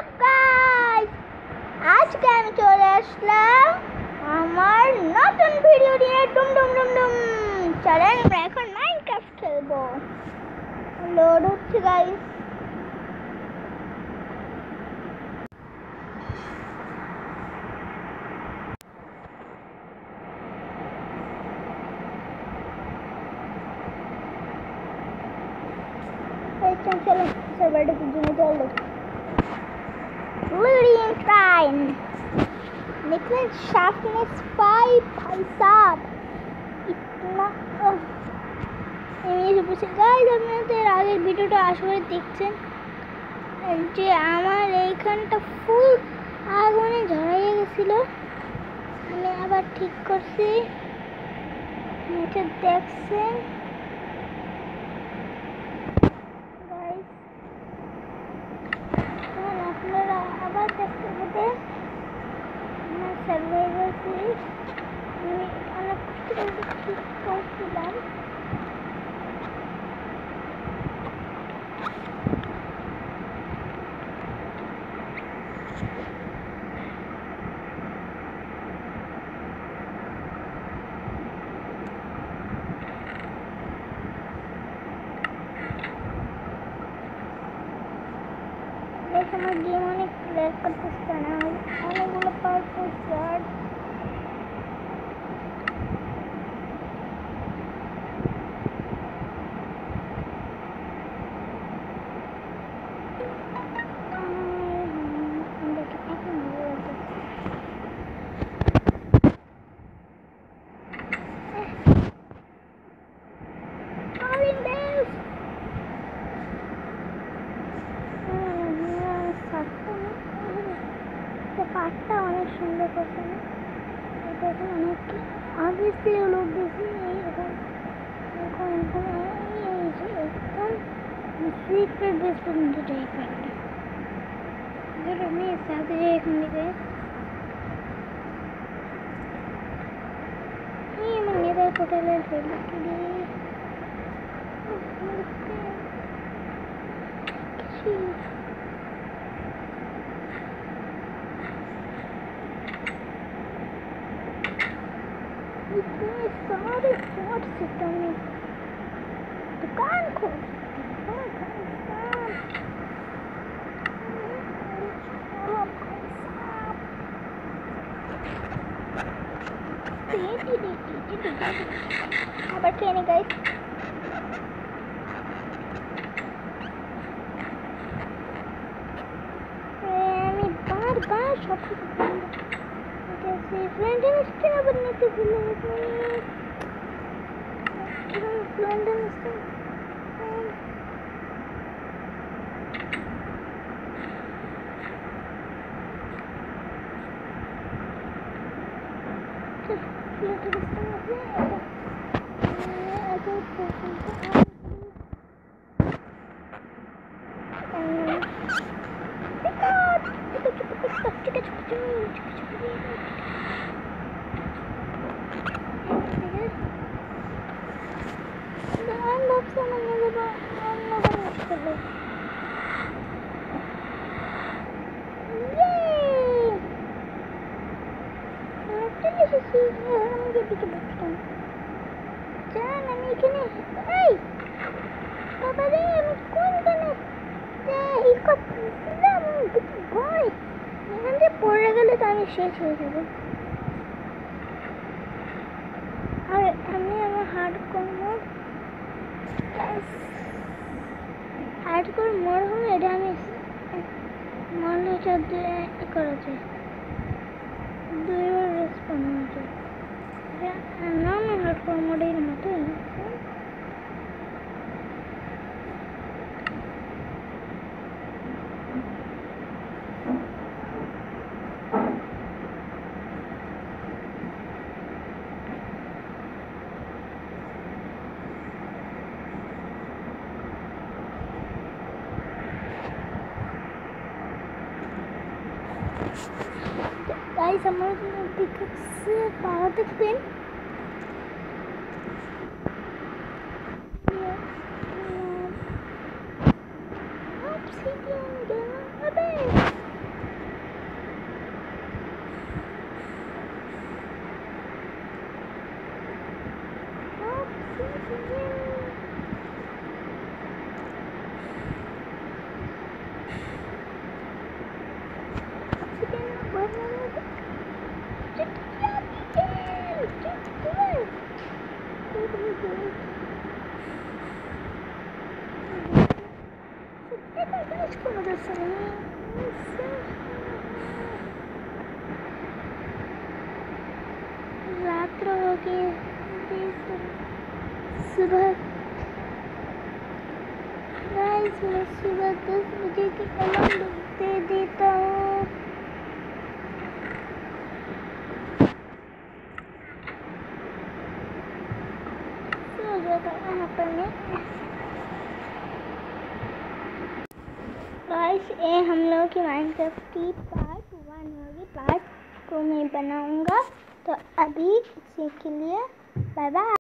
Guys, আজকে আমি চলে আসলাম আমার নতুন ভিডিও নিয়ে। ডুম ডুম ডুম ডুম। চলেন আমরা এখন মাইনক্রাফট খেলবো। লোড হচ্ছে গাইস। चलो सर्वर की जगह चलो Lyrian Prime लेकिन शार्पनेस 5 भाई साहब इतना ये पूछे गाइस আপনারা তো এর আগের ভিডিওটা আসলে দেখছেন যে আমার এইখানটা ফুল আগুনে ঝরাইয়ে গেছিল। আমি আবার ঠিক করছি, এটা দেখছেন আপনারা আবার দেখতে পাবেন। আমার সার্ভাইভার সিরিজ আমি অনেক কষ্ট করে ঠিক করছিলাম। আমার গেম অনেক ক্লিয়ার করতেছে না, অনেকগুলো পার্ট করছে। আর পাটটা অনেক সুন্দর করছে না, এটা অনেক অবভিয়াসলি লোক বেশি এইরকম একদম সিক্রেট বেস পর্যন্ত যাই পাটটা। ধরো আমি সাথে যাই এখান থেকে। আমার নেতার হোটেলের इतने सारे शॉट सिस्टम में दुकान खोल আবার খেয়ে নি গাইস। আমি বারবার সব কিছু फ्रेंड इंस्टा बनने के लिए फ्रेंड इंस्टा পড়ে গেলে তো আমি শেষ হয়ে যাব। আর আমি আমার হার্ডকোর মোড হলে এটা আমি মনে করা যায় দুইবার রেসপন্স হচ্ছে না। আমার হার্ডকোর মোডের মতো गाइस हमारे पिकअप्स पावर देखবেন। इसको मदद से रात हो गई, सुबह गाइस मैं सुबह 10 बजे की अलार्म दे देता हूँ। सो जाता यहाँ पर मैं। गाइस ये हम लोगों की माइनक्राफ्ट की पार्ट 1 होगी, पार्ट 2 में बनाऊंगा। तो अभी इसी के लिए बाय बाय।